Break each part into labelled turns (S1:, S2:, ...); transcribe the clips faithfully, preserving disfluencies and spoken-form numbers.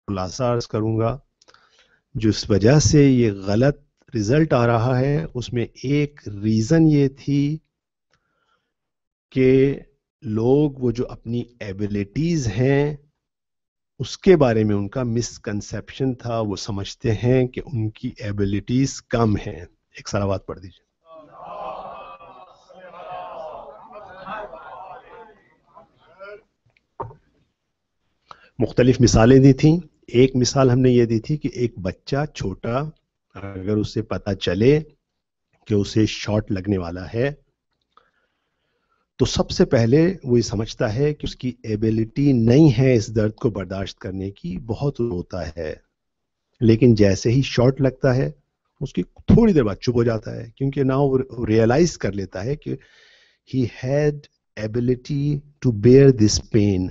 S1: خلاصہ عرض کروں گا جس وجہ سے یہ غلط رزلٹ آ رہا ہے اس میں ایک ریزن یہ تھی کہ لوگ وہ جو اپنی ایبلٹیز ہیں اس کے بارے میں ان کا مسکنسیپشن تھا. وہ سمجھتے ہیں کہ ان کی ایبلٹیز کم ہیں. ایک صلوات پڑھ دیجیے. مختلف مثالیں دی تھیں. ایک مثال ہم نے یہ دی تھی کہ ایک بچہ چھوٹا اگر اسے پتا چلے کہ اسے شاٹ لگنے والا ہے تو سب سے پہلے وہ یہ سمجھتا ہے کہ اس کی ایبلٹی نہیں ہے اس درد کو برداشت کرنے کی, بہت روتا ہے. لیکن جیسے ہی شاٹ لگتا ہے اس کی تھوڑی دیر بعد چپ ہو جاتا ہے کیونکہ نا وہ ریئلائز کر لیتا ہے کہ he had ability to bear this pain.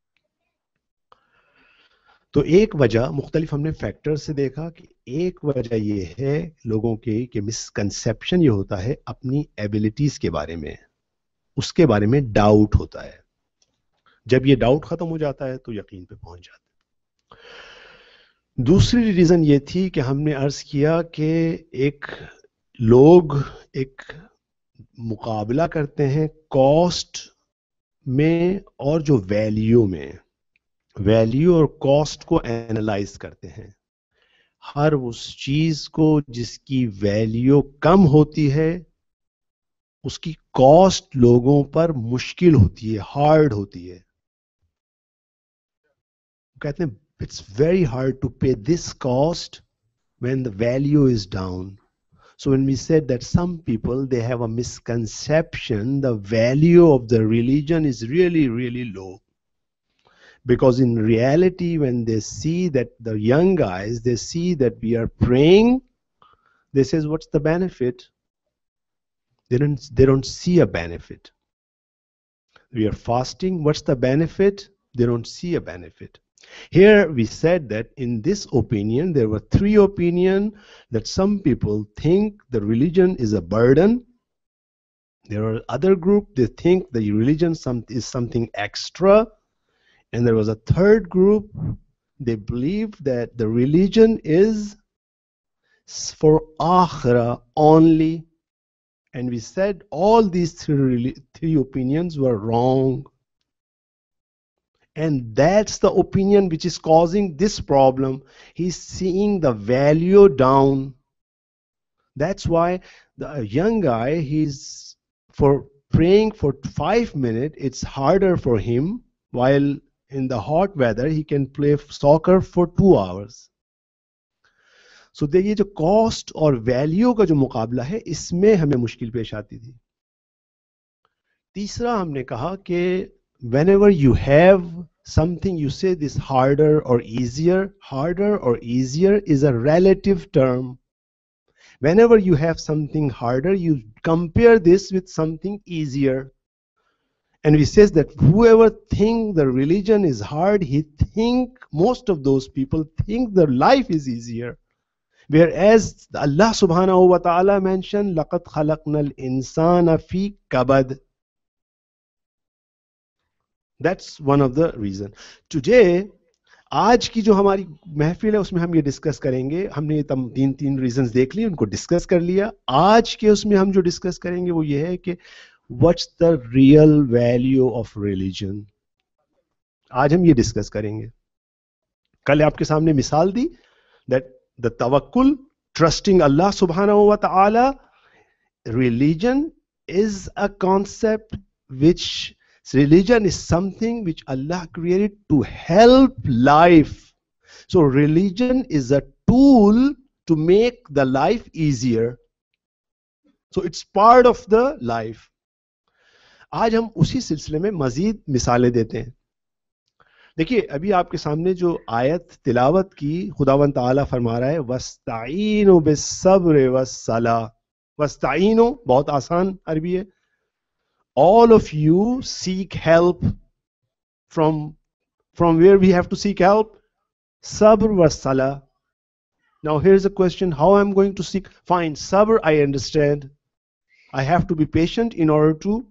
S1: تو ایک وجہ مختلف ہم نے فیکٹر سے دیکھا کہ ایک وجہ یہ ہے لوگوں کی کہ مسکنسیپشن یہ ہوتا ہے اپنی ایبلٹیز کے بارے میں, اس کے بارے میں ڈاؤٹ ہوتا ہے. جب یہ ڈاؤٹ ختم ہو جاتا ہے تو یقین پہ پہنچ جاتا ہے. دوسری ریزن یہ تھی کہ ہم نے عرض کیا کہ ایک لوگ ایک مقابلہ کرتے ہیں کاسٹ میں اور جو ویلیو میں. ویلیو اور کاسٹ کو اینالائز کرتے ہیں. ہر اس چیز کو جس کی ویلیو کم ہوتی ہے اس کی کاسٹ لوگوں پر مشکل ہوتی ہے, ہارڈ ہوتی ہے. کہتے ہیں it's very hard to pay this cost when the value is down. So when we said that some people, they have a misconception, the value of the religion is really, really low. Because in reality, when they see that the young guys, they see that we are praying, they says, what's the benefit? They don't, they don't see a benefit. We are fasting, what's the benefit? They don't see a benefit. Here we said that in this opinion, there were three opinions that some people think the religion is a burden. There are other group, they think the religion some, is something extra. And there was a third group, they believe that the religion is for akhirah only. And we said all these three, three opinions were wrong. And that's the opinion which is causing this problem. He's seeing the value down. That's why the young guy, he's for praying for five minutes, it's harder for him, while in the hot weather, he can play soccer for two hours. So دیکھیے جو cost اور value کا جو مقابلہ ہے اس میں ہمیں مشکل پیش آتی تھی. تیسرا ہم نے کہا کہ whenever you have something, you say this harder or easier. Harder or easier is a relative term. Whenever you have something harder, you compare this with something easier. And we says that whoever think the religion is hard, he think, most of those people think their life is easier. Whereas Allah subhanahu wa ta'ala mentioned, لَقَدْ خَلَقْنَا الْإِنسَانَ فِي كَبَدٍ. That's one of the reason. Today, آج کی جو ہماری محفل ہے اس میں ہم یہ ڈسکس کریں گے. ہم نے تم تین تین ریزنز دیکھ لی, ان کو ڈسکس کر لیا. آج کے اس میں ہم جو ڈسکس کریں گے وہ یہ ہے کہ what's the real value of religion. آج ہم یہ ڈسکس کریں گے. کل آپ کے سامنے مثال دی that the tawakkul, trusting Allah subhanahu wa ta'ala, religion is a concept which religion is something which Allah created to help life. So religion is a tool to make the life easier. So it's part of the life. آج ہم اسی سلسلے میں مزید مثالیں دیتے ہیں. دیکھیے ابھی آپ کے سامنے جو آیت تلاوت کی, خداوند تعالیٰ فرما رہا ہے وَاسْتَعِينُوا بِالصَّبْرِ وَالصَّلَاةِ. وَاسْتَعِينُوا بہت آسان عربی ہے. All of you seek help from, from where we have to seek help? Sabr wa salah. Now here's a question, how I'm going to seek? Fine, sabr I understand. I have to be patient in order to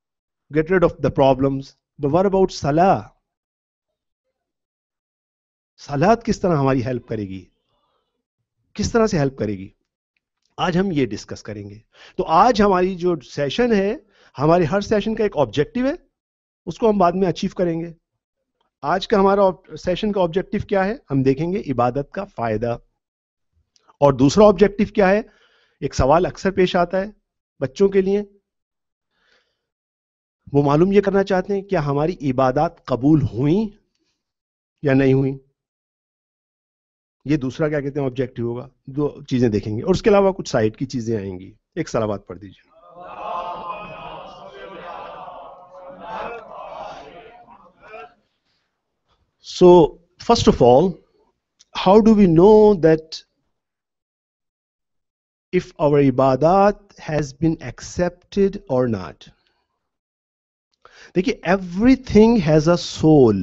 S1: get rid of the problems. But what about salah? सलात किस तरह हमारी help करेगी, किस तरह से help करेगी, आज हम ये डिस्कस करेंगे. तो आज हमारी जो सेशन है, हमारे हर सेशन का एक ऑब्जेक्टिव है, उसको हम बाद में अचीव करेंगे. आज का हमारा सेशन का ऑब्जेक्टिव क्या है, हम देखेंगे इबादत का फायदा. और दूसरा ऑब्जेक्टिव क्या है, एक सवाल अक्सर पेश आता है बच्चों के लिए, वो मालूम ये करना चाहते हैं क्या हमारी इबादत कबूल हुई या नहीं हुई. ये दूसरा क्या कहते हैं ऑब्जेक्टिव होगा. दो चीजें देखेंगे और उसके अलावा कुछ साइड की चीजें आएंगी. एक सलावत पढ़ दीजिए. So, first of all, how do we know that if our ibadat has been accepted or not? देखिए, everything has a soul.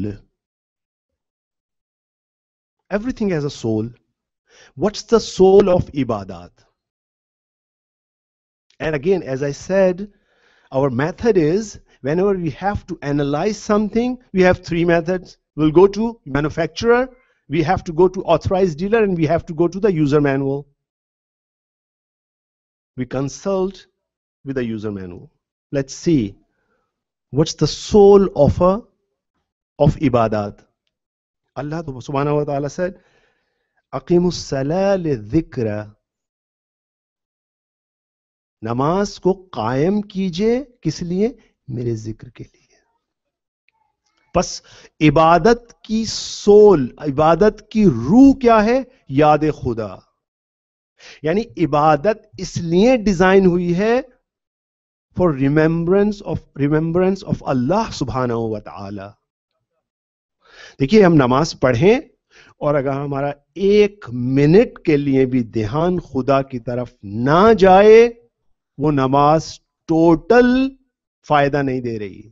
S1: Everything has a soul. What's the soul of ibadat? And again, as I said, our method is whenever we have to analyze something, we have three methods. We'll go to manufacturer, we have to go to authorized dealer, and we have to go to the user manual. We consult with the user manual. Let's see what's the soul of a of ibadat. Allah subhanahu wa ta'ala said, aqimus salah lidhikra. नमाज को कायम कीजिए, किस लिए, मेरे जिक्र के लिए. बस इबादत की सोल, इबादत की रूह क्या है, याद खुदा. यानी इबादत इसलिए डिजाइन हुई है for remembrance of remembrance of Allah सुब्हानहू व तआला. देखिए, हम नमाज पढ़ें और अगर हमारा एक मिनट के लिए भी ध्यान खुदा की तरफ ना जाए, वो नमाज टोटल फायदा नहीं दे रही.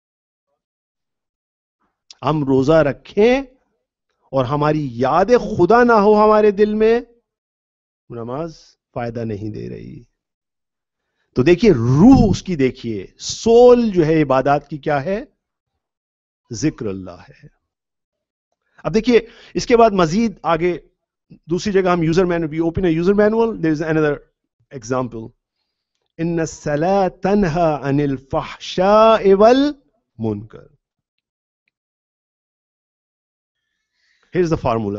S1: हम रोजा रखें और हमारी याद खुदा ना हो हमारे दिल में, नमाज फायदा नहीं दे रही. तो देखिए, रूह उसकी देखिए, सोल जो है इबादत की क्या है, जिक्र अल्लाह है. अब देखिए, इसके बाद मजीद आगे दूसरी जगह हम user manual, we open a user manual, there is another example. इन्न सलाह तन्हा अनिल फहशाइ वल मुनकर. Here's the formula.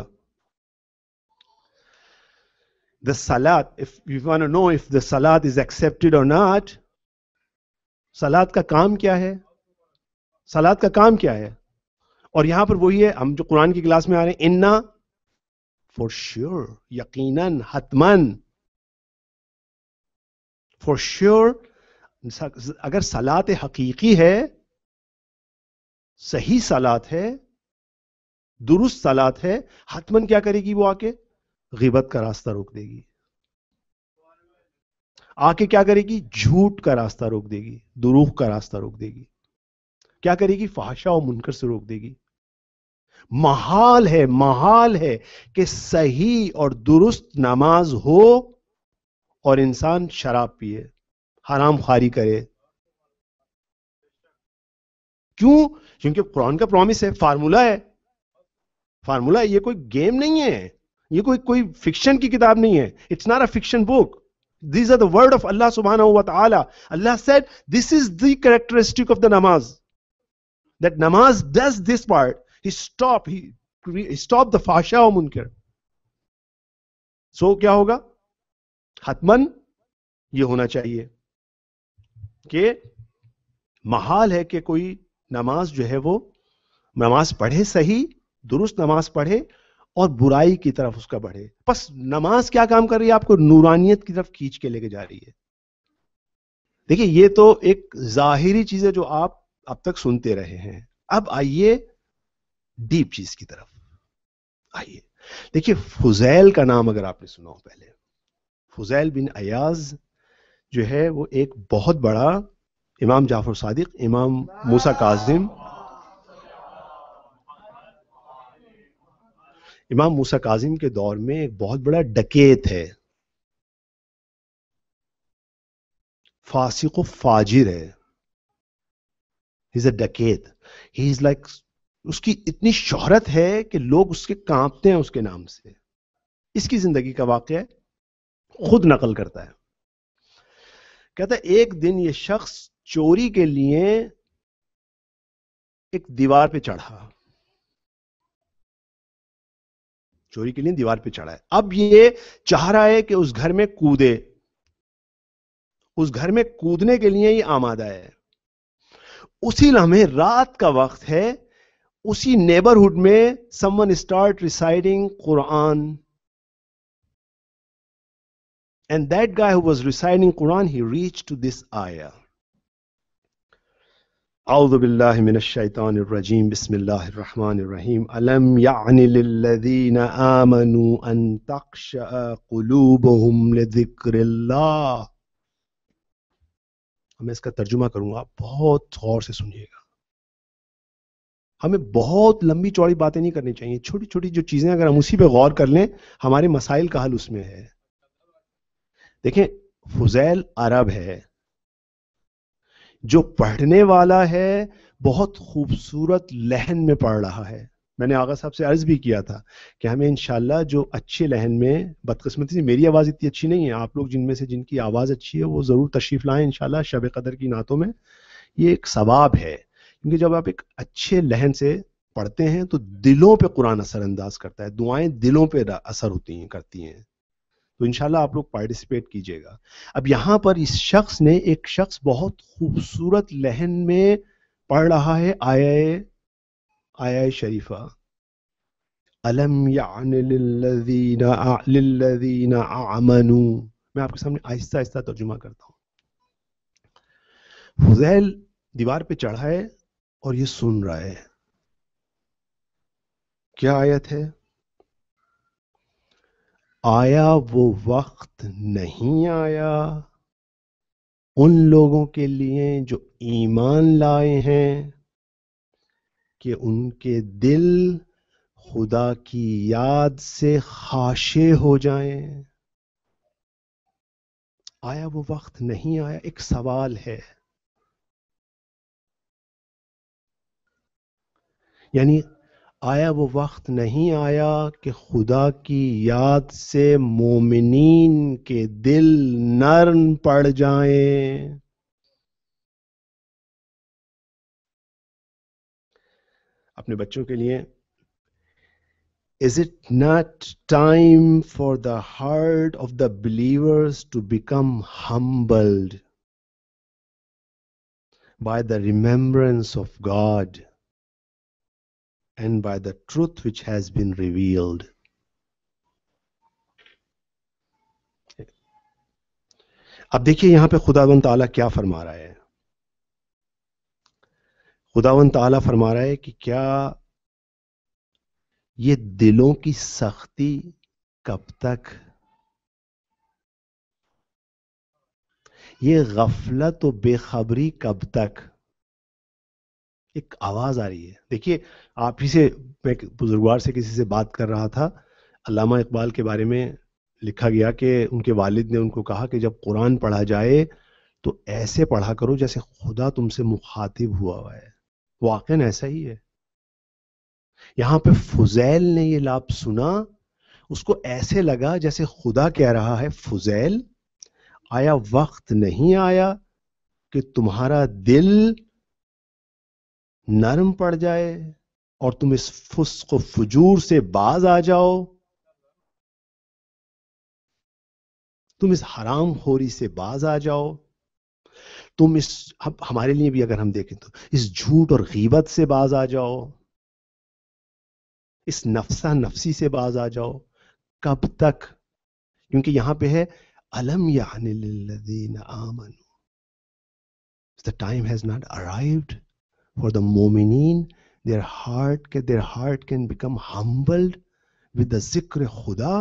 S1: The salat, if you want to know if the salat is accepted or not, salat का काम क्या है, salat का काम क्या है. और यहां पर वही है, हम जो कुरान की क्लास में आ रहे हैं, इन्ना for sure, यकीनन, हतमन, for sure. अगर सलात हकीकी है, सही सलात है, दुरुस्त सलात है, हतमन क्या करेगी, वो आके गिबत का रास्ता रोक देगी, आके क्या करेगी, झूठ का रास्ता रोक देगी, दुरूह का रास्ता रोक देगी, क्या करेगी, फहशा और मुनकर से रोक देगी. महाल है, महाल है कि सही और दुरुस्त नमाज हो और इंसान शराब पिए, हराम खारी करे. क्यों? क्योंकि कुरान का प्रॉमिस है, फार्मूला है, फार्मूला है. ये कोई गेम नहीं है, ये कोई कोई फिक्शन की किताब नहीं है. It's not a fiction book. These are the word of Allah subhanahu wa ta'ala. Allah said, this is the characteristic of the namaz. That namaz does this part. He stop, he, he stop the fahsha wa munkar. So क्या होगा? हतमन ये होना चाहिए कि महाल है कि कोई नमाज जो है वो नमाज पढ़े, सही दुरुस्त नमाज पढ़े और बुराई की तरफ उसका बढ़े. बस नमाज क्या काम कर रही है, आपको नूरानियत की तरफ खींच के लेके जा रही है. देखिए, ये तो एक जाहिरी चीज है जो आप अब तक सुनते रहे हैं. अब आइए डीप चीज की तरफ आइए. देखिए, फुजैल का नाम अगर आपने सुना हो पहले, फुजैल बिन अयाज जो है वो एक बहुत बड़ा, इमाम जाफर सादिक, इमाम मूसा काजिम, इमाम मूसा काजिम के दौर में एक बहुत बड़ा डकैत है, फासिक व फाजिर है. ही इज अ डकैत. ही इज लाइक اس کی اتنی شہرت ہے کہ لوگ اس کے کانپتے ہیں اس کے نام سے. اس کی زندگی کا واقعہ ہے، خود نقل کرتا ہے. کہتا ہے ایک دن یہ شخص چوری کے لیے ایک دیوار پہ چڑھا، چوری کے لیے دیوار پہ چڑھا ہے. اب یہ چاہ رہا ہے کہ اس گھر میں کودے، اس گھر میں کودنے کے لیے یہ آمادہ ہے. اسی لمحے رات کا وقت ہے، اسی نیبرہڈ میں someone start reciting Quran. And that guy who was reciting Quran, he reached to this ayah. أعوذ بالله من الشيطان الرجيم بسم الله الرحمن الرحيم ألم يعن للذين آمنوا أن تخشع قلوبهم لذكر الله. میں اس کا ترجمہ کروں گا، بہت غور سے سنیے گا. ہمیں بہت لمبی چوڑی باتیں نہیں کرنی چاہیے، چھوٹی چھوٹی جو چیزیں اگر ہم اسی پہ غور کر لیں ہمارے مسائل کا حل اس میں ہے. دیکھیں فضیل عرب ہے، جو پڑھنے والا ہے بہت خوبصورت لہن میں پڑھ رہا ہے. میں نے آغا صاحب سے عرض بھی کیا تھا کہ ہمیں انشاءاللہ جو اچھے لہن میں، بدقسمتی سے میری آواز اتنی اچھی نہیں ہے، آپ لوگ جن میں سے جن کی آواز اچھی ہے وہ ضرور تشریف لائیں انشاءاللہ شب قدر کی نعتوں میں. یہ ایک ثواب ہے، کیونکہ جب آپ ایک اچھے لہن سے پڑھتے ہیں تو دلوں پہ قرآن اثر انداز کرتا ہے، دعائیں دلوں پہ اثر ہوتی ہیں کرتی ہیں. تو انشاءاللہ آپ لوگ پارٹیسپیٹ کیجئے گا. اب یہاں پر اس شخص نے، ایک شخص بہت خوبصورت لہن میں پڑھ رہا ہے آیہ آیہ شریفہ الم یعن للذین للذین آمنوا. میں آپ کے سامنے آہستہ آہستہ ترجمہ کرتا ہوں. فضیل دیوار پہ چڑھا ہے اور یہ سن رہا ہے. کیا آیت ہے؟ آیا وہ وقت نہیں آیا ان لوگوں کے لیے جو ایمان لائے ہیں کہ ان کے دل خدا کی یاد سے خاشع ہو جائیں. آیا وہ وقت نہیں آیا؟ ایک سوال ہے. یعنی آیا وہ وقت نہیں آیا کہ خدا کی یاد سے مومنین کے دل نرم پڑ جائیں؟ اپنے بچوں کے لیے Is it not time for the heart of the believers to become humbled by the remembrance of God and by the truth which has been revealed? اب دیکھیے یہاں پہ خداوند تعالیٰ کیا فرما رہا ہے. خداوند تعالیٰ فرما رہا ہے کہ کیا یہ دلوں کی سختی کب تک، یہ غفلت و بے خبری کب تک. ایک آواز آ رہی ہے. دیکھیے آپ ہی سے، میں بزرگوار سے کسی سے بات کر رہا تھا، علامہ اقبال کے بارے میں لکھا گیا کہ ان کے والد نے ان کو کہا کہ جب قرآن پڑھا جائے تو ایسے پڑھا کرو جیسے خدا تم سے مخاطب ہوا ہوا ہے. واقعاً ایسا ہی ہے. یہاں پہ فضیل نے یہ لفظ سنا، اس کو ایسے لگا جیسے خدا کہہ رہا ہے فضیل آیا وقت نہیں آیا کہ تمہارا دل نرم پڑ جائے اور تم اس فسق و فجور سے باز آ جاؤ، تم اس حرام خوری سے باز آ جاؤ، تم اس، ہمارے لیے بھی اگر ہم دیکھیں تو اس جھوٹ اور غیبت سے باز آ جاؤ، اس نفسہ نفسی سے باز آ جاؤ. کب تک؟ کیونکہ یہاں پہ ہے الم یعن للذین آمنوا. The time has not arrived for the مومنین their heart their heart can become humbled with the ذکر خدا.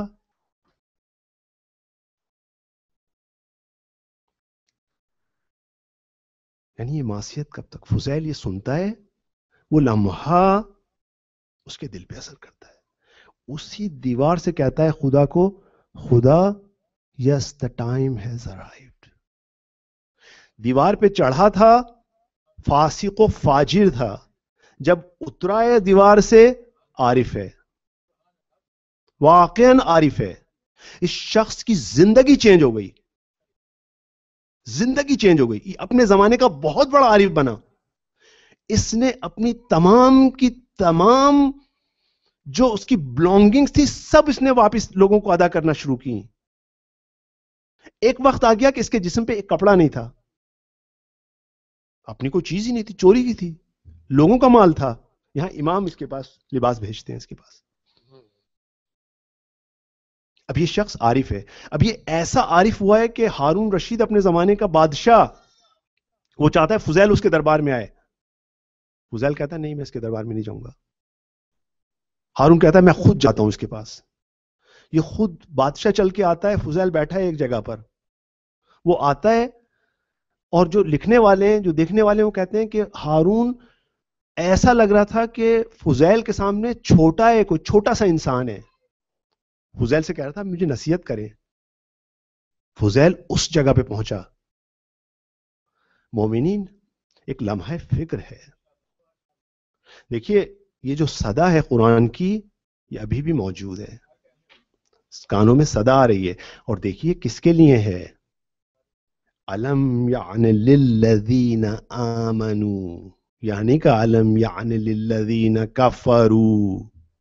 S1: یعنی یہ معصیت کب تک؟ فضیل یہ سنتا ہے، وہ لمحہ اس کے دل پہ اثر کرتا ہے. اسی دیوار سے کہتا ہے خدا کو، خدا یس the time has arrived. دیوار پہ چڑھا تھا، فاسق و فاجر تھا، جب اترا ہے دیوار سے عارف ہے, واقعاً عارف ہے. اس شخص کی زندگی چینج ہو گئی, زندگی چینج ہو گئی, اپنے زمانے کا بہت بڑا عارف بنا. اس نے اپنی تمام کی تمام جو اس کی بلونگنگز تھی سب اس نے واپس لوگوں کو ادا کرنا شروع کی. ایک وقت آ گیا کہ اس کے جسم پہ ایک کپڑا نہیں تھا, اپنی کوئی چیز ہی نہیں تھی, چوری کی تھی, لوگوں کا مال تھا. یہاں امام اس کے پاس لباس بھیجتے ہیں اس کے پاس. اب یہ شخص عارف ہے. اب یہ ایسا عارف ہوا ہے کہ ہارون رشید اپنے زمانے کا بادشاہ, وہ چاہتا ہے فضیل اس کے دربار میں آئے. فضیل کہتا ہے نہیں, میں اس کے دربار میں نہیں جاؤں گا. ہارون کہتا ہے میں خود جاتا ہوں اس کے پاس. یہ خود بادشاہ چل کے آتا ہے, فضیل بیٹھا ہے ایک جگہ پر. وہ آتا ہے اور جو لکھنے والے ہیں, جو دیکھنے والے ہیں, وہ کہتے ہیں کہ ہارون ایسا لگ رہا تھا کہ فضیل کے سامنے چھوٹا ہے, کوئی چھوٹا سا انسان ہے. فضیل سے کہہ رہا تھا مجھے نصیحت کریں. فضیل اس جگہ پہ پہنچا. مومنین, ایک لمحہ فکر ہے. دیکھیے یہ جو صدا ہے قرآن کی, یہ ابھی بھی موجود ہے, کانوں میں صدا آ رہی ہے. اور دیکھیے کس کے لیے ہے, علم یعن للذین آمنوا, یعنی کہ علم یعن للذین کفروا.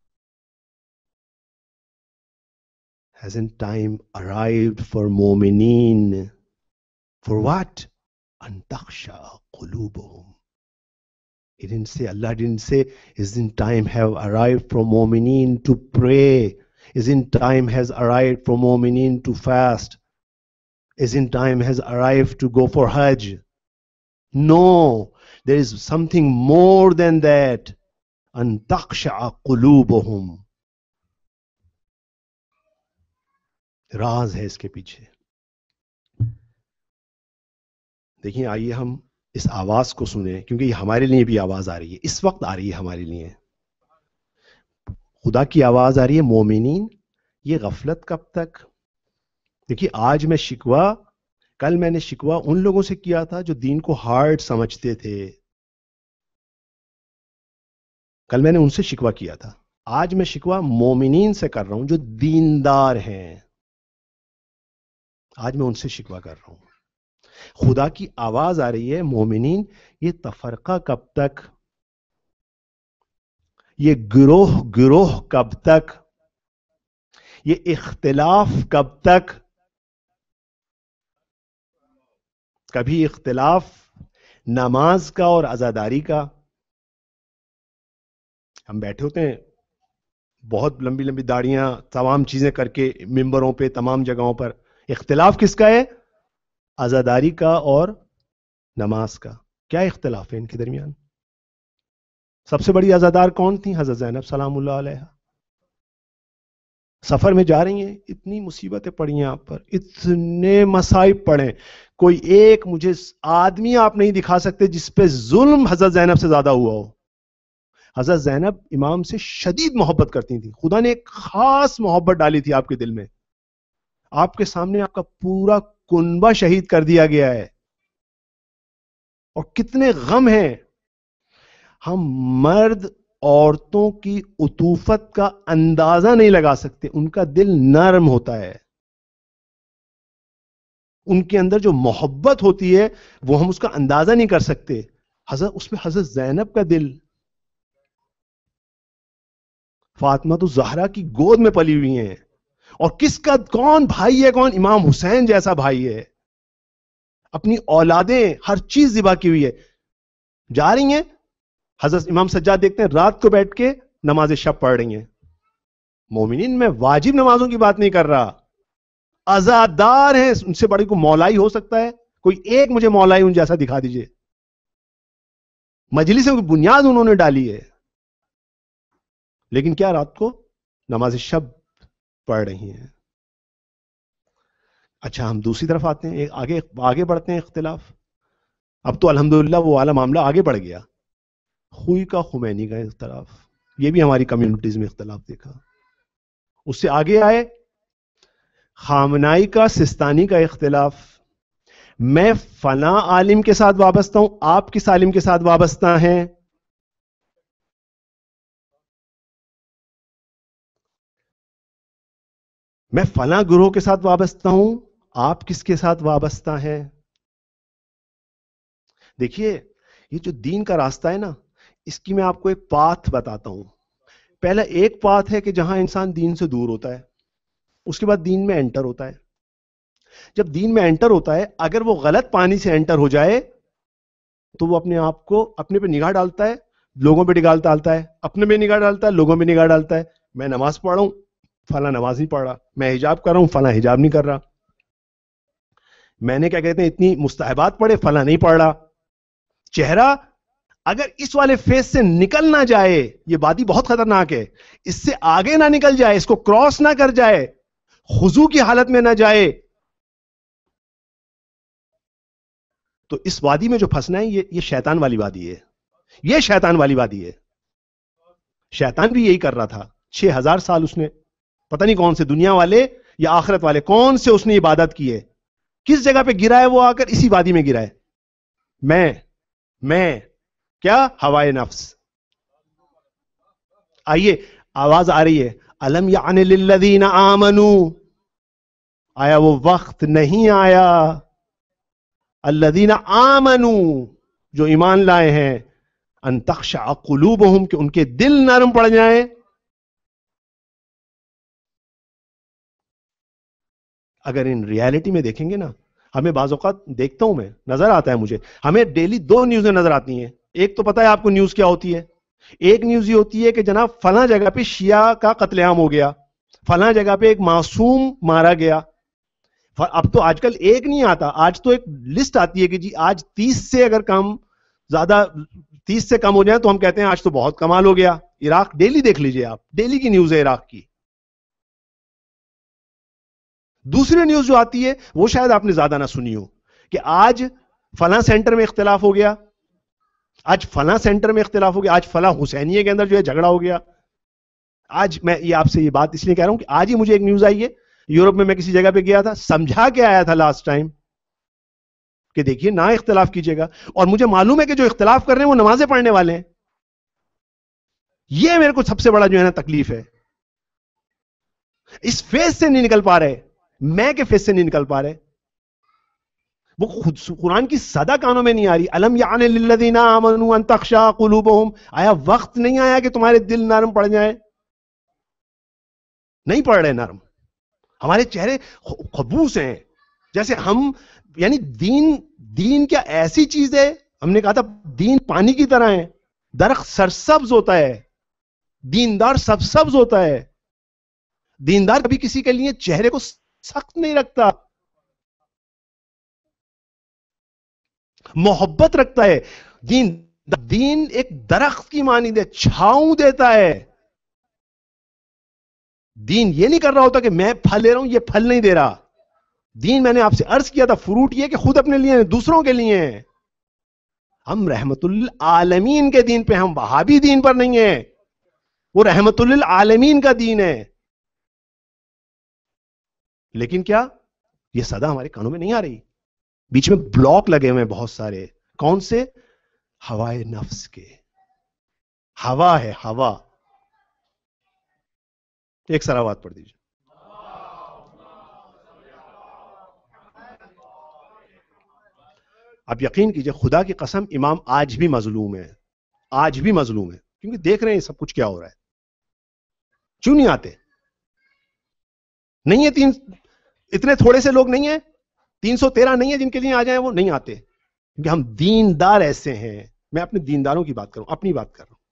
S1: Hasn't time arrived for mu'mineen? For what? أَن تَخْشَعَ قُلُوبُهُمْ. He didn't say, Allah didn't say, isn't time have arrived for mu'mineen to pray? Isn't time has arrived for mu'mineen to fast? Isn't time has arrived to go for Hajj? No, there is something more than that. أَن تَخْشَعَ قُلُوبُهُمْ. راز ہے اس کے پیچھے. دیکھیں آئیے ہم اس آواز کو سنیں, کیونکہ یہ ہمارے لیے بھی آواز آ رہی ہے, اس وقت آ رہی ہے ہمارے لیے. خدا کی آواز آ رہی ہے, مومنین یہ غفلت کب تک. دیکھیے آج میں شکوہ, کل میں نے شکوہ ان لوگوں سے کیا تھا جو دین کو ہارڈ سمجھتے تھے. کل میں نے ان سے شکوہ کیا تھا. آج میں شکوہ مومنین سے کر رہا ہوں جو دیندار ہیں. آج میں ان سے شکوہ کر رہا ہوں. خدا کی آواز آ رہی ہے, مومنین یہ تفرقہ کب تک, یہ گروہ گروہ کب تک, یہ اختلاف کب تک. کبھی اختلاف نماز کا اور عزاداری کا. ہم بیٹھے ہوتے ہیں بہت لمبی لمبی داڑیاں, تمام چیزیں کر کے ممبروں پہ, تمام جگہوں پر. اختلاف کس کا ہے, عزاداری کا اور نماز کا. کیا اختلاف ہے ان کے درمیان؟ سب سے بڑی عزادار کون تھی؟ حضرت زینب سلام اللہ علیہ. سفر میں جا رہی ہیں, اتنی مصیبتیں پڑی ہیں آپ پر, اتنے مصائب پڑے, کوئی ایک مجھے آدمی آپ نہیں دکھا سکتے جس پہ ظلم حضرت زینب سے زیادہ ہوا ہو. حضرت زینب امام سے شدید محبت کرتی تھی. خدا نے ایک خاص محبت ڈالی تھی آپ کے دل میں. آپ کے سامنے آپ کا پورا کنبہ شہید کر دیا گیا ہے, اور کتنے غم ہیں. ہم مرد عورتوں کی عطوفت کا اندازہ نہیں لگا سکتے. ان کا دل نرم ہوتا ہے, ان کے اندر جو محبت ہوتی ہے وہ ہم اس کا اندازہ نہیں کر سکتے. حضرت اس میں حضرت زینب کا دل, فاطمہ تو زہرا کی گود میں پلی ہوئی ہیں, اور کس کا کون بھائی ہے, کون امام حسین جیسا بھائی ہے. اپنی اولادیں ہر چیز ذبح کی ہوئی ہے. جا رہی ہیں, حضرت امام سجاد دیکھتے ہیں رات کو بیٹھ کے نماز شب پڑھ رہی ہیں. مومنین میں واجب نمازوں کی بات نہیں کر رہا, عزادار ہیں. ان سے بڑی کوئی مولائی ہو سکتا ہے؟ کوئی ایک مجھے مولائی ان جیسا دکھا دیجئے. مجلسوں کی بنیاد انہوں نے ڈالی ہے, لیکن کیا رات کو نماز شب پڑھ رہی ہیں. اچھا ہم دوسری طرف آتے ہیں, آگے آگے بڑھتے ہیں. اختلاف اب تو الحمدللہ وہ والا معاملہ آگے بڑھ گیا. خوئی کا خمینی کا اختلاف, یہ بھی ہماری کمیونٹیز میں اختلاف دیکھا. اس سے آگے آئے خامنائی کا سستانی کا اختلاف. میں فلاں عالم کے ساتھ وابستہ ہوں, آپ کس عالم کے ساتھ وابستہ ہیں؟ میں فلاں گروہ کے ساتھ وابستہ ہوں، آپ کس کے ساتھ وابستہ ہیں؟ دیکھیے یہ جو دین کا راستہ ہے نا، اس کی میں آپ کو ایک پاتھ بتاتا ہوں. پہلا ایک پاتھ ہے کہ جہاں انسان دین سے دور ہوتا ہے، اس کے بعد دین میں انٹر ہوتا ہے. جب دین میں انٹر ہوتا ہے، اگر وہ غلط پانی سے انٹر ہو جائے تو وہ اپنے آپ کو اپنے پہ نگاہ ڈالتا ہے، لوگوں پہ نگاہ ڈالتا ہے، اپنے پہ نگاہ ڈالتا ہے، لوگوں پہ نگاہ ڈالتا ہے. میں نماز پڑھ رہا ہوں، فلاں نماز نہیں پڑھ رہا. میں حجاب کر رہا ہوں، فلاں حجاب نہیں کر رہا. میں نے کیا کہتے ہیں اتنی مستحبات پڑھے، فلاں نہیں پڑھ رہا. چہرہ اگر اس والے فیس سے نکل نہ جائے، یہ وادی بہت خطرناک ہے، اس سے آگے نہ نکل جائے، اس کو کراس نہ کر جائے، خضوع کی حالت میں نہ جائے، تو اس وادی میں جو پھنسنا ہے، یہ یہ شیطان والی وادی ہے. یہ شیطان والی وادی ہے. شیطان بھی یہی کر رہا تھا چھ ہزار سال. اس نے پتہ نہیں کون سے دنیا والے یا آخرت والے کون سے اس نے عبادت کی ہے، کس جگہ پہ گرا ہے وہ آ کر اسی وادی میں گرا ہے. میں میں کیا ہوائے نفس. آئیے آواز آ رہی ہے، الم یعن للذین آمنوا، آیا وہ وقت نہیں آیا؟ الذین آمنوا، جو ایمان لائے ہیں، ان تخشع قلوبہم، کہ ان کے دل نرم پڑ جائیں. اگر ان ریالٹی میں دیکھیں گے نا، ہمیں بعض اوقات دیکھتا ہوں میں، نظر آتا ہے مجھے، ہمیں ڈیلی دو نیوزیں نظر آتی ہیں. ایک تو پتہ ہے آپ کو نیوز کیا ہوتی ہے، ایک نیوز یہ ہوتی ہے کہ جناب فلاں جگہ پہ شیعہ کا قتل عام ہو گیا، فلاں جگہ پہ ایک معصوم مارا گیا. اب تو آج کل ایک نہیں آتا، آج تو ایک لسٹ آتی ہے کہ جی آج تیس سے اگر کم زیادہ تیس سے کم ہو جائیں تو ہم کہتے ہیں آج تو بہت کمال ہو گیا. عراق ڈیلی دیکھ لیجئے آپ، ڈیلی کی نیوز ہے عراق کی. دوسری نیوز جو آتی ہے وہ شاید آپ نے زیادہ نہ سنی ہو، کہ آج فلاں سینٹر میں اختلاف ہو گیا، آج فلاں سینٹر میں اختلاف ہو گیا، آج فلاں حسینیہ کے اندر جو ہے جھگڑا ہو گیا. آج میں یہ آپ سے یہ بات اس لیے کہہ رہا ہوں کہ آج ہی مجھے ایک نیوز آئی ہے، یورپ میں میں کسی جگہ پہ گیا تھا، سمجھا کے آیا تھا لاسٹ ٹائم کہ دیکھیے نہ اختلاف کیجیے گا، اور مجھے معلوم ہے کہ جو اختلاف کر رہے ہیں وہ نمازیں پڑھنے والے ہیں. یہ میرے کو سب سے بڑا جو ہے نا تکلیف ہے. اس فیس سے نہیں نکل پا رہے، میں کے فیس سے نہیں نکل پا رہے. وہ خود قرآن کی صدا کانوں میں نہیں آ رہی. الم یعن للذین آمنوا ان تخشع قلوبہم، آیا وقت نہیں آیا کہ تمہارے دل نرم پڑ جائیں؟ نہیں پڑ رہے نرم. ہمارے چہرے خبوث ہیں، جیسے ہم یعنی دین دین کیا ایسی چیز ہے. ہم نے کہا تھا دین پانی کی طرح ہے، درخت سرسبز ہوتا ہے، دیندار سب سبز ہوتا ہے. دیندار کبھی کسی کے لیے چہرے کو سخت نہیں رکھتا، محبت رکھتا ہے. دین دین ایک درخت کی مانند ہے، چھاؤں دیتا ہے. دین یہ نہیں کر رہا ہوتا کہ میں پھل لے رہا ہوں، یہ پھل نہیں دے رہا. دین میں نے آپ سے عرض کیا تھا فروٹ یہ کہ خود اپنے لیے دوسروں کے لیے ہیں. ہم رحمت للعالمین کے دین پہ، ہم وہابی دین پر نہیں ہیں. وہ رحمت للعالمین کا دین ہے. لیکن کیا یہ صدا ہمارے کانوں میں نہیں آ رہی؟ بیچ میں بلاک لگے ہوئے ہیں بہت سارے. کون سے؟ ہوائے نفس کے. ہوا ہے ہوا. ایک سراوات پڑھ دیجیے. آپ یقین کیجئے، خدا کی قسم امام آج بھی مظلوم ہے، آج بھی مظلوم ہے، کیونکہ دیکھ رہے ہیں سب کچھ کیا ہو رہا ہے. کیوں نہیں آتے؟ نہیں ہے تین اتنے تھوڑے سے لوگ نہیں ہیں، تین سو تیرہ نہیں ہے جن کے لیے آ جائیں، وہ نہیں آتے کیونکہ ہم دیندار ایسے ہیں. میں اپنے دینداروں کی بات کروں، اپنی بات کر رہا ہوں.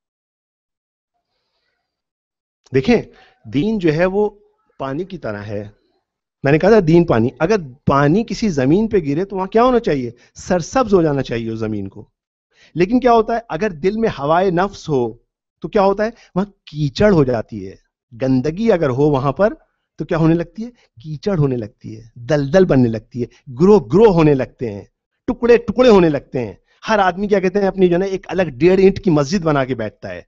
S1: دیکھیں دین جو ہے وہ پانی کی طرح ہے. میں نے کہا تھا دین پانی، اگر پانی کسی زمین پہ گرے تو وہاں کیا ہونا چاہیے؟ سرسبز ہو جانا چاہیے اس زمین کو. لیکن کیا ہوتا ہے اگر دل میں ہوائے نفس ہو تو کیا ہوتا ہے؟ وہاں کیچڑ ہو جاتی ہے. گندگی اگر ہو وہاں پر تو کیا ہونے لگتی ہے؟ کیچڑ ہونے لگتی ہے، دلدل بننے لگتی ہے، گروہ گروہ ہونے لگتے ہیں، ٹکڑے ٹکڑے ہونے لگتے ہیں. ہر آدمی کیا کہتے ہیں اپنی جو ہے ایک الگ ڈیڑھ اینٹ کی مسجد بنا کے بیٹھتا ہے.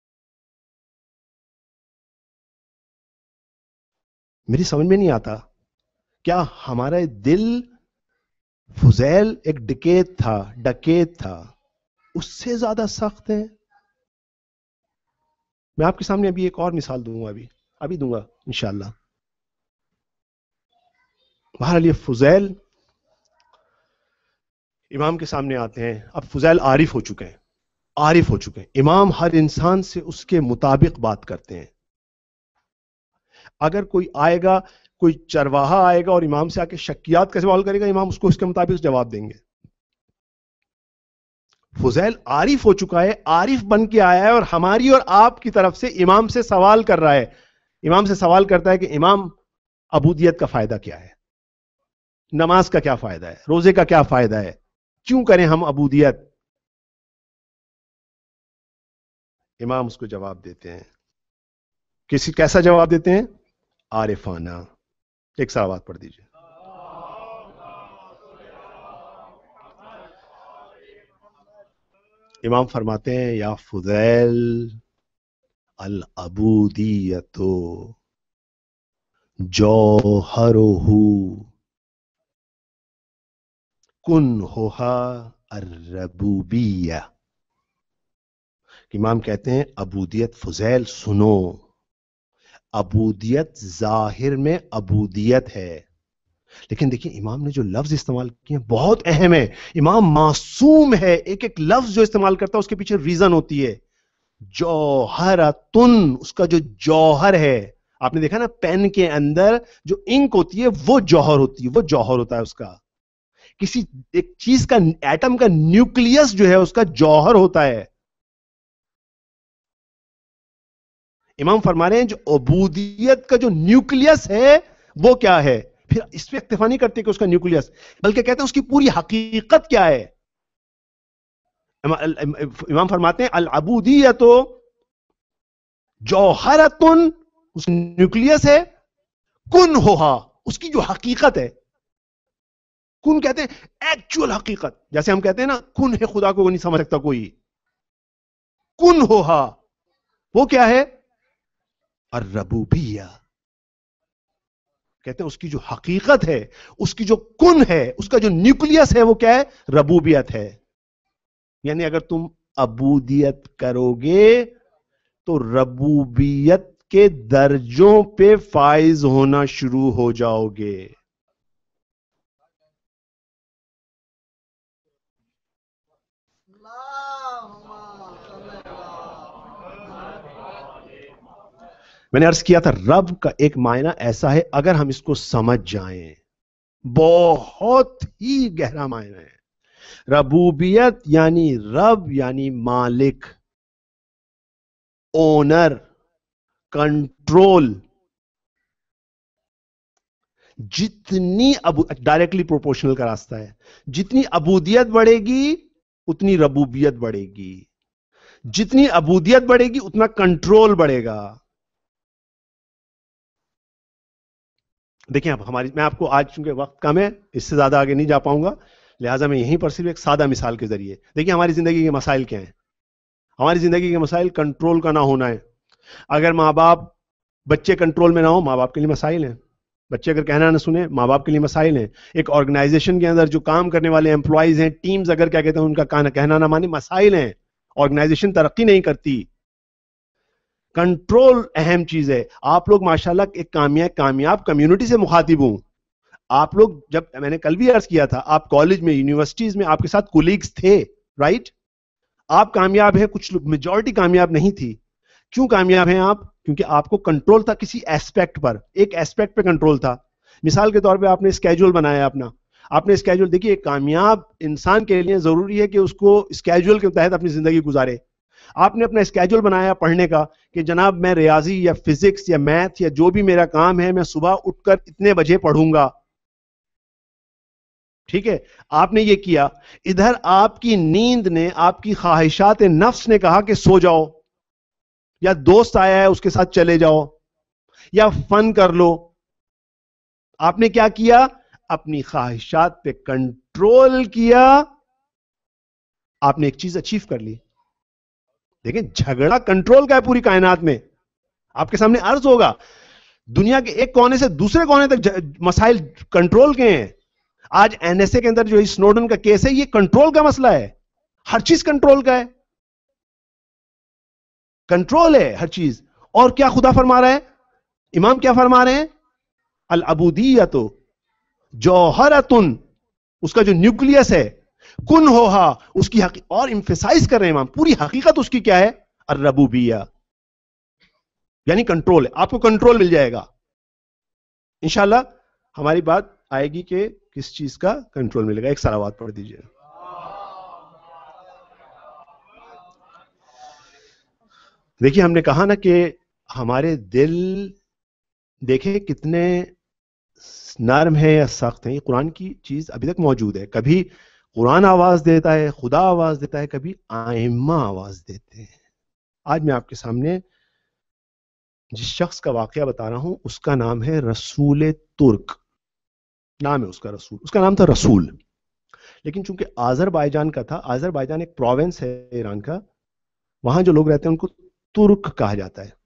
S1: میری سمجھ میں نہیں آتا کیا ہمارا دل فضیل ایک ڈکیت تھا ڈکیت تھا اس سے زیادہ سخت ہے؟ میں آپ کے سامنے ابھی ایک اور مثال دوں گا، ابھی ابھی دوں گا انشاءاللہ. بہرحال یہ فضیل امام کے سامنے آتے ہیں. اب فضیل عارف ہو چکے ہیں عارف ہو چکے ہیں امام ہر انسان سے اس کے مطابق بات کرتے ہیں. اگر کوئی آئے گا, کوئی چرواہا آئے گا اور امام سے آ کے شکیات کا سوال کرے گا, امام اس کو اس کے مطابق جواب دیں گے. فضیل عارف ہو چکا ہے, عارف بن کے آیا ہے, اور ہماری اور آپ کی طرف سے امام سے سوال کر رہا ہے. امام سے سوال کرتا ہے کہ امام عبودیت کا فائدہ کیا ہے, نماز کا کیا فائدہ ہے, روزے کا کیا فائدہ ہے, کیوں کریں ہم عبودیت؟ امام اس کو جواب دیتے ہیں. کسی کیسا جواب دیتے ہیں؟ عارفانہ. ایک سلوات پڑھ دیجیے. امام فرماتے ہیں یا فضیل العبودیت جوہرہ کنہا الربوبیہ. امام کہتے ہیں عبودیت, فضیل سنو, عبودیت ظاہر میں عبودیت ہے, لیکن دیکھیں امام نے جو لفظ استعمال کیے ہیں بہت اہم ہے. امام معصوم ہے, ایک ایک لفظ جو استعمال کرتا ہے اس کے پیچھے ریزن ہوتی ہے. جوہرتن, اس کا جو جوہر ہے, آپ نے دیکھا نا پین کے اندر جو انک ہوتی ہے وہ جوہر ہوتی ہے, وہ جوہر ہوتا ہے اس کا. کسی ایک چیز کا ایٹم کا نیوکلیس جو ہے اس کا جوہر ہوتا ہے. امام فرما رہے ہیں جو عبودیت کا جو نیوکلیس ہے وہ کیا ہے. پھر اس پہ اکتفا نہیں کرتے کہ اس کا نیوکلیس, بلکہ کہتے ہیں اس کی پوری حقیقت کیا ہے. امام فرماتے ہیں العبودیت جوہرتن, اس نیوکلیس ہے, کن ہوہا, اس کی جو حقیقت ہے. کن کہتے ہیں ایکچوئل حقیقت, جیسے ہم کہتے ہیں نا کن ہے خدا کو نہیں سمجھ سکتا کوئی. کن ہوہا وہ کیا ہے؟ الربوبیہ. کہتے ہیں اس کی جو حقیقت ہے, اس کی جو کن ہے, اس کا جو نیوکلیس ہے وہ کیا ہے؟ ربوبیت ہے. یعنی اگر تم عبودیت کرو گے تو ربوبیت کے درجوں پہ فائز ہونا شروع ہو جاؤ گے. میں نے عرض کیا تھا رب کا ایک معنی ایسا ہے, اگر ہم اس کو سمجھ جائیں, بہت ہی گہرا معنی ہے. ربوبیت یعنی رب یعنی مالک, اونر, کنٹرول. جتنی ابو ڈائریکٹلی پروپورشنل کا راستہ ہے, جتنی عبودیت بڑھے گی اتنی ربوبیت بڑھے گی, جتنی عبودیت بڑھے گی اتنا کنٹرول بڑھے گا. دیکھیں اب ہماری, میں آپ کو آج چونکہ وقت کم ہے اس سے زیادہ آگے نہیں جا پاؤں گا, لہٰذا میں یہیں پر صرف ایک سادہ مثال کے ذریعے. دیکھیں ہماری زندگی کے مسائل کیا ہیں. ہماری زندگی کے مسائل کنٹرول کا نہ ہونا ہے. اگر ماں باپ, بچے کنٹرول میں نہ ہو, ماں باپ کے لیے مسائل ہیں. بچے اگر کہنا نہ سنیں, ماں باپ کے لیے مسائل ہیں. ایک آرگنائزیشن کے اندر جو کام کرنے والے امپلائیز ہیں, ٹیمز اگر کیا کہتے ہیں ان کا کہنا نہ مانے, مسائل ہیں. آرگنائزیشن ترقی نہیں کرتی. کنٹرول اہم چیز ہے. آپ لوگ ماشاءاللہ ایک کامیاب کامیاب کمیونٹی سے مخاطب ہوں. آپ لوگ, جب میں نے کل بھی عرض کیا تھا, آپ کالج میں, یونیورسٹیز میں آپ کے ساتھ کولیگز تھے, رائٹ؟ آپ کامیاب ہیں, کچھ میجورٹی کامیاب نہیں تھی. کیوں کامیاب ہیں آپ؟ کیونکہ آپ کو کنٹرول تھا کسی ایسپیکٹ پر, ایک ایسپیکٹ پہ کنٹرول تھا. مثال کے طور پہ آپ نے اسکیجول بنایا اپنا, آپ نے اسکیجول, دیکھیے ایک کامیاب انسان کے لیے ضروری ہے کہ اس کو اسکیجول کے تحت اپنی زندگی گزارے. آپ نے اپنا اسکیجول بنایا پڑھنے کا کہ جناب میں ریاضی یا فزکس یا میتھ یا جو بھی میرا کام ہے میں صبح اٹھ کر اتنے بجے پڑھوں گا, ٹھیک ہے, آپ نے یہ کیا. ادھر آپ کی نیند نے, آپ کی خواہشات نفس نے کہا کہ سو جاؤ, یا دوست آیا ہے اس کے ساتھ چلے جاؤ, یا فن کر لو. آپ نے کیا کیا؟ اپنی خواہشات پہ کنٹرول کیا, آپ نے ایک چیز اچیو کر لی. دیکھیں جھگڑا کنٹرول کا ہے پوری کائنات میں. آپ کے سامنے عرض ہوگا دنیا کے ایک کونے سے دوسرے کونے تک مسائل کنٹرول کے ہیں. آج این ایس اے کے اندر جو سنوڈن کا کیس ہے یہ کنٹرول کا مسئلہ ہے. ہر چیز کنٹرول کا ہے, کنٹرول ہے ہر چیز. اور کیا خدا فرما رہا ہے, امام کیا فرما رہے ہیں؟ العبودیت جوہرتن اس کا جو نیوکلیس ہے، کن ہوہا اس کی حقیقت، اور امفیسائز کر رہے ہیں امام پوری حقیقت اس کی کیا ہے؟ الربوبیہ، یعنی کنٹرول ہے، آپ کو کنٹرول مل جائے گا انشاءاللہ. ہماری بات آئے گی کہ کس چیز کا کنٹرول ملے گا. ایک صلوات پڑھ دیجئے. دیکھیے ہم نے کہا نا کہ ہمارے دل دیکھیں کتنے نرم ہے یا سخت ہیں. یہ قرآن کی چیز ابھی تک موجود ہے. کبھی قرآن آواز دیتا ہے، خدا آواز دیتا ہے، کبھی آئمہ آواز دیتے ہیں. آج میں آپ کے سامنے جس شخص کا واقعہ بتا رہا ہوں اس کا نام ہے رسول ترک. نام ہے اس کا رسول، اس کا نام تھا رسول. لیکن چونکہ آذربائیجان کا تھا، آذربائیجان ایک پروونس ہے ایران کا، وہاں جو لوگ رہتے ہیں ان کو ترک کہا جاتا ہے.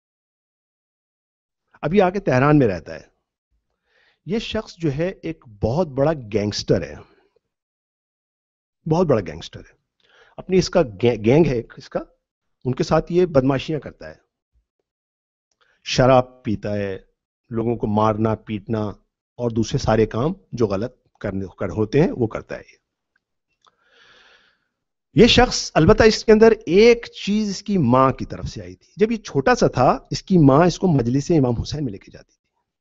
S1: ابھی آ کے تہران میں رہتا ہے. یہ شخص جو ہے ایک بہت بڑا گینگسٹر ہے، بہت بڑا گینگسٹر ہے. اپنی اس کا گینگ ہے اس کا، ان کے ساتھ یہ بدماشیاں کرتا ہے، شراب پیتا ہے، لوگوں کو مارنا پیٹنا اور دوسرے سارے کام جو غلط کرنے کر ہوتے ہیں وہ کرتا ہے. یہ شخص البتہ اس کے اندر ایک چیز اس کی ماں کی طرف سے آئی تھی. جب یہ چھوٹا سا تھا اس کی ماں اس کو مجلس امام حسین میں لے کے جاتی تھی،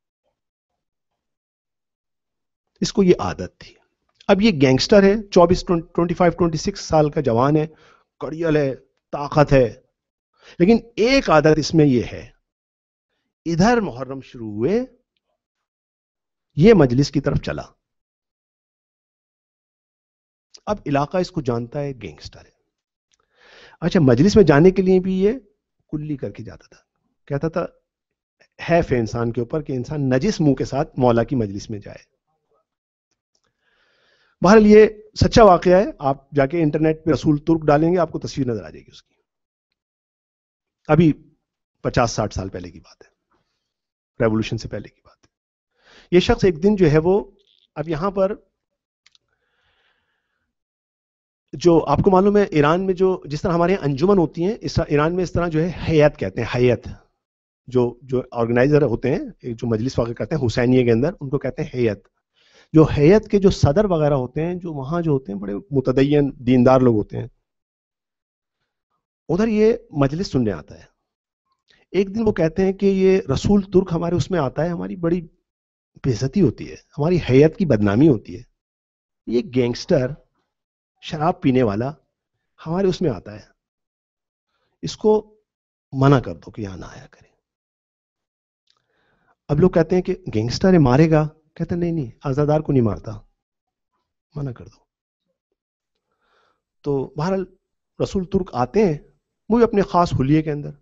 S1: اس کو یہ عادت تھی. اب یہ گینگسٹر ہے، چوبیس ٹوینٹی فائیو ٹوینٹی سکس سال کا جوان ہے، کڑیل ہے، طاقت ہے. لیکن ایک عادت اس میں یہ ہے، ادھر محرم شروع ہوئے یہ مجلس کی طرف چلا. اب علاقہ اس کو جانتا ہے گینگسٹر ہے. اچھا مجلس میں جانے کے لیے بھی یہ کلی کر کے جاتا تھا، کہتا تھا حیف ہے انسان کے اوپر کہ انسان نجس منہ کے ساتھ مولا کی مجلس میں جائے. بہرحال یہ سچا واقعہ ہے، آپ جا کے انٹرنیٹ پہ رسول ترک ڈالیں گے آپ کو تصویر نظر آ جائے گی اس کی. ابھی پچاس ساٹھ سال پہلے کی بات ہے، ریولوشن سے پہلے کی بات ہے. یہ شخص ایک دن جو ہے وہ، اب یہاں پر جو آپ کو معلوم ہے ایران میں جو جس طرح ہمارے یہاں انجمن ہوتی ہیں، اس طرح ایران میں اس طرح جو ہے حیات کہتے ہیں. حیات جو جو آرگنائزر ہوتے ہیں جو مجلس واقع کرتے ہیں حسینیہ کے اندر، ان کو کہتے ہیں حیات. جو حیات کے جو صدر وغیرہ ہوتے ہیں، جو وہاں جو ہوتے ہیں بڑے متدین دیندار لوگ ہوتے ہیں، ادھر یہ مجلس سننے آتا ہے. ایک دن وہ کہتے ہیں کہ یہ رسول ترک ہمارے اس میں آتا ہے، ہماری بڑی بے عزتی ہوتی ہے، ہماری حیات کی بدنامی ہوتی ہے. یہ گینگسٹر شراب پینے والا ہمارے اس میں آتا ہے، اس کو منع کر دو کہ یہاں نہ آیا کرے. اب لوگ کہتے ہیں کہ گینگسٹر ہے مارے گا، کہتے ہیں نہیں نہیں آزادار کو نہیں مارتا، منع کر دو. تو بہرحال رسول ترک آتے ہیں، وہ بھی اپنے خاص حلیے کے اندر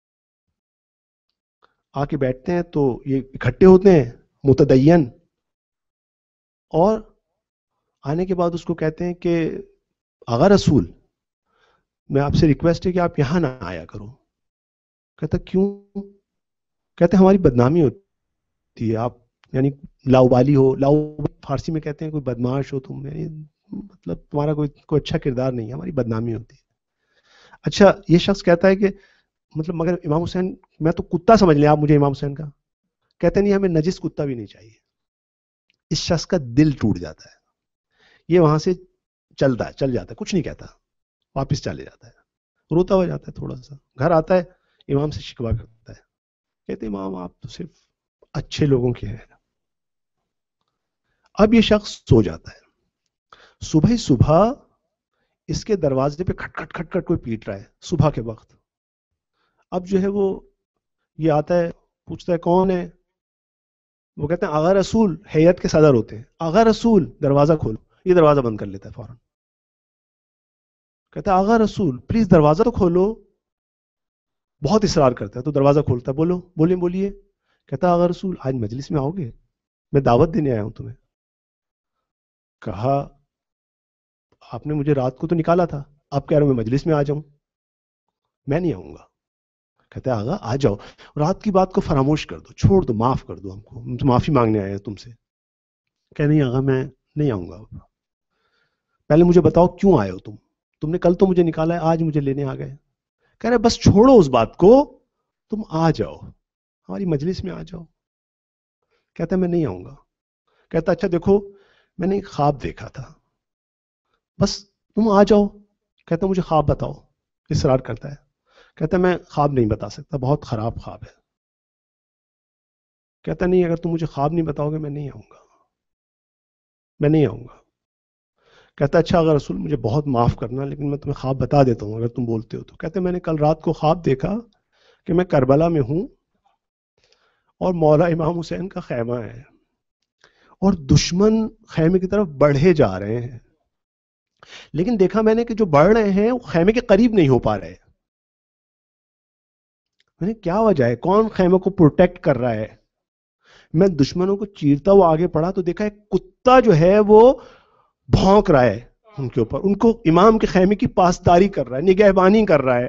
S1: آ کے بیٹھتے ہیں. تو یہ اکٹھے ہوتے ہیں متدین، اور آنے کے بعد اس کو کہتے ہیں کہ آغا رسول میں آپ سے ریکویسٹ ہے کہ آپ یہاں نہ آیا کرو. کہتا کیوں؟ کہتے ہماری بدنامی ہوتی ہے، آپ یعنی لاؤبالی ہو. لاؤ فارسی میں کہتے ہیں کوئی بدماش ہو تم، یعنی مطلب تمہارا کوئی کوئی اچھا کردار نہیں ہے، ہماری بدنامی ہوتی ہے. اچھا یہ شخص کہتا ہے کہ مطلب مگر امام حسین میں تو کتا سمجھ لیں آپ مجھے امام حسین کا. کہتے نہیں ہمیں نجس کتا بھی نہیں چاہیے. اس شخص کا دل ٹوٹ جاتا ہے، یہ وہاں سے چلتا ہے چل جاتا ہے، کچھ نہیں کہتا، واپس چلے جاتا ہے، روتا ہو جاتا ہے. تھوڑا سا گھر آتا ہے، امام سے شکوہ کرتا ہے، کہتے امام آپ تو صرف اچھے لوگوں کے ہیں. اب یہ شخص سو جاتا ہے. صبح ہی صبح اس کے دروازے پہ کھٹ کھٹ کھٹ کھٹ کوئی پیٹ رہا ہے صبح کے وقت. اب جو ہے وہ یہ آتا ہے، پوچھتا ہے کون ہے. وہ کہتے ہیں آغا رسول، حیات کے صدر ہوتے ہیں. آغا رسول دروازہ کھولو. یہ دروازہ بند کر لیتا ہے فوراً. کہتا ہے آغا رسول پلیز دروازہ تو کھولو. بہت اصرار کرتا ہے تو دروازہ کھولتا ہے. بولو بولیں بولیے. کہتا ہے آغا رسول آج مجلس میں آؤ گے؟ میں دعوت دینے آیا ہوں تمہیں. کہا آپ نے مجھے رات کو تو نکالا تھا، آپ کہہ رہے ہو میں مجلس میں آ جاؤں؟ میں نہیں آؤں گا. کہتا ہے آغا آ جاؤ، رات کی بات کو فراموش کر دو، چھوڑ دو، معاف کر دو ہم کو، ہم تو معافی مانگنے آئے ہیں تم سے. کہ نہیں آغا میں نہیں آؤں گا. پہلے مجھے بتاؤ کیوں آئے ہو تم تم نے کل تو مجھے نکالا ہے، آج مجھے لینے آ گئے. کہہ رہے بس چھوڑو اس بات کو، تم آ جاؤ ہماری مجلس میں آ جاؤ. کہتا ہے میں نہیں آؤں گا. کہتا اچھا دیکھو میں نے ایک خواب دیکھا تھا, بس تم آ جاؤ. کہتا مجھے خواب بتاؤ. اصرار کرتا ہے, کہتا میں خواب نہیں بتا سکتا, بہت خراب خواب ہے. کہتا نہیں, اگر تم مجھے خواب نہیں بتاؤ گے میں نہیں آؤں گا, میں نہیں آؤں گا. کہتا اچھا اگر رسول مجھے بہت معاف کرنا, لیکن میں تمہیں خواب بتا دیتا ہوں اگر تم بولتے ہو تو. کہتے میں نے کل رات کو خواب دیکھا کہ میں کربلا میں ہوں اور مولا امام حسین کا خیمہ ہے اور دشمن خیمے کی طرف بڑھے جا رہے ہیں, لیکن دیکھا میں نے کہ جو بڑھ رہے ہیں وہ خیمے کے قریب نہیں ہو پا رہے. میں نے کیا وجہ ہے, کون خیمے کو پروٹیکٹ کر رہا ہے؟ میں دشمنوں کو چیرتا ہوا آگے پڑھا تو دیکھا ایک کتا جو ہے وہ بھونک رہا ہے ان کے اوپر, ان کو امام کے خیمے کی پاسداری کر رہا ہے, نگہبانی کر رہا ہے.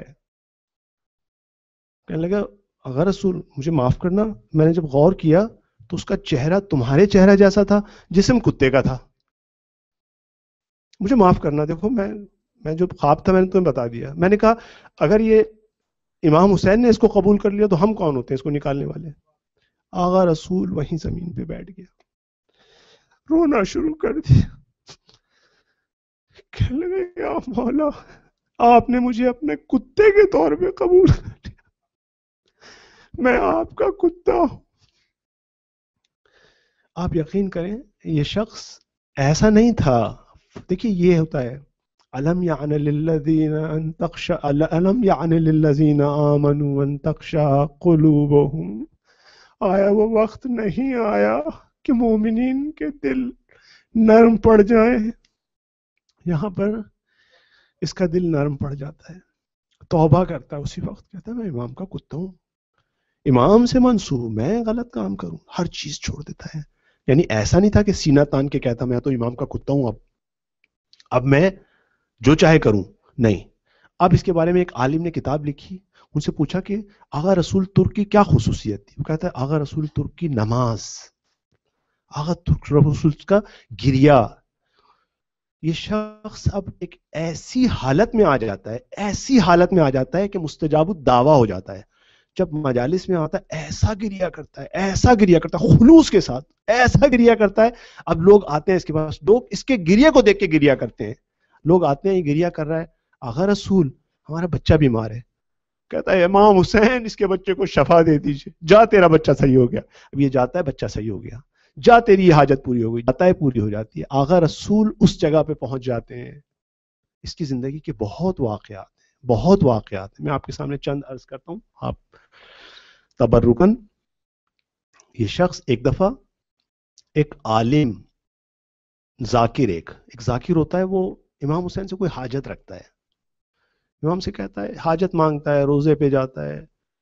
S1: کہنے لگا اگر رسول مجھے معاف کرنا, میں نے جب غور کیا تو اس کا چہرہ تمہارے چہرہ جیسا تھا, جسم کتے کا تھا. مجھے معاف کرنا, دیکھو میں میں جو خواب تھا میں نے تمہیں بتا دیا. میں نے کہا اگر یہ امام حسین نے اس کو قبول کر لیا تو ہم کون ہوتے ہیں اس کو نکالنے والے؟ آغا رسول وہیں زمین پہ بیٹھ گیا, رونا شروع کر دیا. کہنے لگا یا مولا آپ نے مجھے اپنے کتے کے طور پہ قبول کر لیا, میں آپ کا کتا ہوں. آپ یقین کریں یہ شخص ایسا نہیں تھا. دیکھیے یہ ہوتا ہے الم یعن للذین ان تخشع الم یعن للذین آمنوا ان تخشع قلوبهم, آیا وہ وقت نہیں آیا کہ مومنین کے دل نرم پڑ جائیں؟ یہاں پر اس کا دل نرم پڑ جاتا ہے, توبہ کرتا ہے اسی وقت, کہتا ہے میں امام کا کتا ہوں, امام سے منسوب, میں غلط کام کروں, ہر چیز چھوڑ دیتا ہے. یعنی ایسا نہیں تھا کہ سینہ تان کے کہتا میں تو امام کا کتا ہوں, اب اب میں جو چاہے کروں, نہیں. اب اس کے بارے میں ایک عالم نے کتاب لکھی, ان سے پوچھا کہ آغا رسول ترک کی کیا خصوصیت تھی؟ وہ کہتا ہے آغا رسول ترک کی نماز, آغا ترک رسول کا گریا. یہ شخص اب ایک ایسی حالت میں آ جاتا ہے, ایسی حالت میں آ جاتا ہے کہ مستجاب الدعویٰ ہو جاتا ہے. جب مجالس میں آتا ہے ایسا گریا کرتا ہے, ایسا گریا کرتا ہے خلوص کے ساتھ, ایسا گریا کرتا ہے. اب لوگ آتے ہیں اس کے پاس, لوگ اس کے گریے کو دیکھ کے گریا کرتے ہیں. لوگ آتے ہیں یہ گریا کر رہا ہے, آغا رسول ہمارا بچہ بیمار ہے. کہتا ہے امام حسین اس کے بچے کو شفا دے دیجیے, جا تیرا بچہ صحیح ہو گیا. اب یہ جاتا ہے بچہ صحیح ہو گیا, جا تیری حاجت پوری ہو گئی, جاتا ہے پوری ہو جاتی ہے. آغا رسول اس جگہ پہ پہنچ جاتے ہیں. اس کی زندگی کے بہت واقعات ہیں, بہت واقعات ہیں. میں آپ کے سامنے چند عرض کرتا ہوں آپ تبرکن. یہ شخص ایک دفعہ ایک عالم ذاکر, ایک ایک ذاکر ہوتا ہے, وہ امام حسین سے کوئی حاجت رکھتا ہے, امام سے کہتا ہے, حاجت مانگتا ہے, روزے پہ جاتا ہے,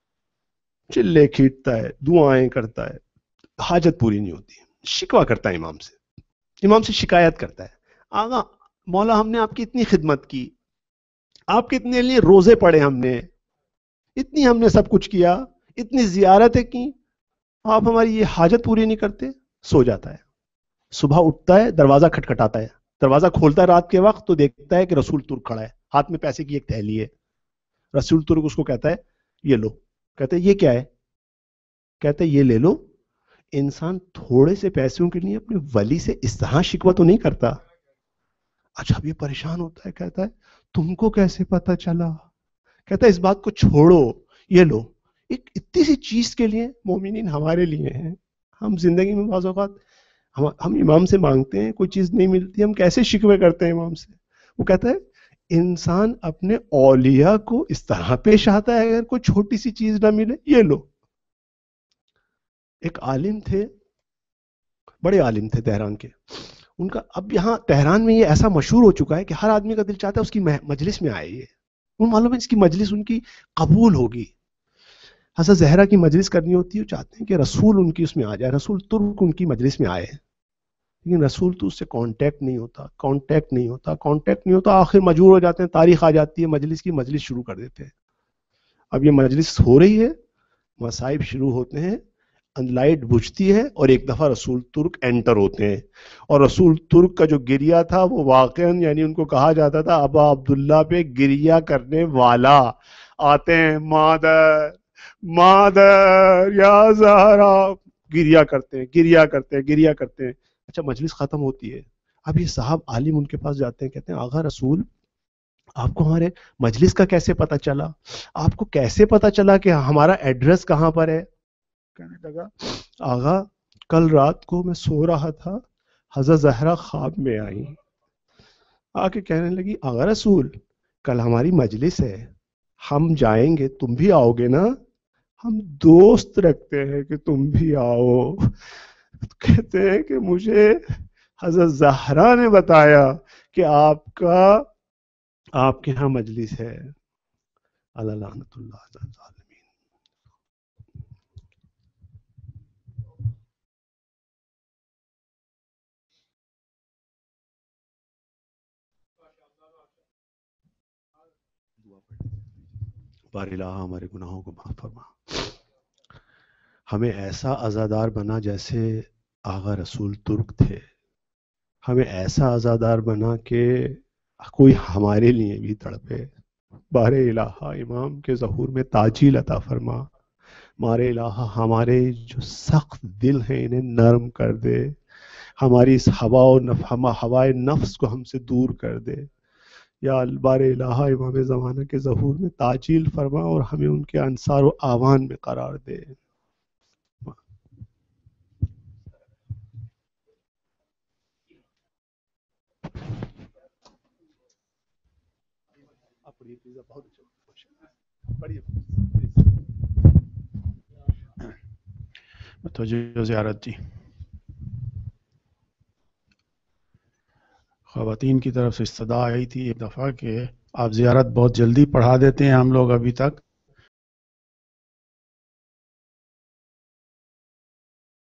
S1: چلے کھیٹتا ہے, دعائیں کرتا ہے, حاجت پوری نہیں ہوتی, شکوہ کرتا ہے امام سے, امام سے شکایت کرتا ہے, آغا مولا ہم نے آپ کی اتنی خدمت کی, آپ کے اتنے لیے روزے پڑے, ہم نے اتنی ہم نے سب کچھ کیا, اتنی زیارتیں کی, آپ ہماری یہ حاجت پوری نہیں کرتے. سو جاتا ہے. صبح اٹھتا ہے, دروازہ کھٹکھٹاتا ہے, دروازہ کھولتا ہے رات کے وقت تو دیکھتا ہے کہ رسول ترک کھڑا ہے, ہاتھ میں پیسے کی ایک تھیلی ہے. رسول ترک اس کو کہتا ہے یہ لو. کہتے ہیں یہ کیا ہے؟ کہتے ہیں یہ لے لو. انسان تھوڑے سے پیسوں کے لیے اپنے ولی سے اس طرح شکوہ تو نہیں کرتا. اچھا اب یہ پریشان ہوتا ہے, کہتا ہے تم کو کیسے پتا چلا؟ کہتا ہے اس بات کو چھوڑو, یہ لو. ایک اتنی سی چیز کے لیے مومنین ہمارے لیے ہیں. ہم زندگی میں بعض اوقات ہم, ہم امام سے مانگتے ہیں, کوئی چیز نہیں ملتی, ہم کیسے شکوے کرتے ہیں امام سے. وہ کہتا ہے انسان اپنے اولیاء کو اس طرح پیش آتا ہے اگر کوئی چھوٹی سی چیز نہ ملے, یہ لو. ایک عالم تھے, بڑے عالم تھے تہران کے, ان کا اب یہاں تہران میں یہ ایسا مشہور ہو چکا ہے کہ ہر آدمی کا دل چاہتا ہے اس کی مجلس میں آئے. یہ وہ معلوم ہے اس کی مجلس ان کی قبول ہوگی. حضرت زہرا کی مجلس کرنی ہوتی ہے, وہ چاہتے ہیں کہ رسول ان کی اس میں آ جائے, رسول ترک ان کی مجلس میں آئے, لیکن رسول تو اس سے کانٹیکٹ نہیں ہوتا, کانٹیکٹ نہیں ہوتا, کانٹیکٹ نہیں ہوتا. آخر مجبور ہو جاتے ہیں, تاریخ آ جاتی ہے مجلس کی, مجلس شروع کر دیتے ہیں. اب یہ مجلس ہو رہی ہے, مصائب شروع ہوتے ہیں, لائٹ بجھتی ہے اور ایک دفعہ رسول ترک انٹر ہوتے ہیں. اور رسول ترک کا جو گریا تھا وہ واقعاً, یعنی ان کو کہا جاتا تھا ابا عبداللہ پہ گریا کرنے والا. آتے ہیں مادر مادر یا زہرا, گریا کرتے ہیں, گریا کرتے ہیں, گریا کرتے ہیں. اچھا مجلس ختم ہوتی ہے, اب یہ صاحب عالم ان کے پاس جاتے ہیں, کہتے ہیں آغا رسول آپ کو ہمارے مجلس کا کیسے پتا چلا, آپ کو کیسے پتا چلا کہ ہمارا ایڈریس کہاں پر ہے؟ کہنے لگا آغا کل رات کو میں سو رہا تھا, حضرت زہرا خواب میں آئی, آ کے کہنے لگی آغا رسول کل ہماری مجلس ہے, ہم جائیں گے, تم بھی آؤ گے نا؟ ہم دوست رکھتے ہیں کہ تم بھی آؤ. کہتے ہیں کہ مجھے حضرت زہرا نے بتایا کہ آپ کا آپ کے ہاں مجلس ہے. اللہ لعنت اللہ علی الظالمین. بار الہ ہمارے گناہوں کو معاف فرما, ہمیں ایسا عزادار بنا جیسے آغا رسول ترک تھے, ہمیں ایسا عزادار بنا کہ کوئی ہمارے لیے بھی تڑپے. بار الہ امام کے ظہور میں تاجیل عطا فرما. مارے الہ ہمارے جو سخت دل ہیں انہیں نرم کر دے, ہماری اس ہوا و نف ہوائے نفس کو ہم سے دور کر دے. یا بار الہ امام زمانہ کے ظہور میں تاجیل فرما اور ہمیں ان کے انصار و آوان میں قرار دے.
S2: توجہ زیارت جی, خواتین کی طرف سے استدعا آئی تھی ایک دفعہ کہ آپ زیارت بہت جلدی پڑھا دیتے ہیں ہم لوگ ابھی تک,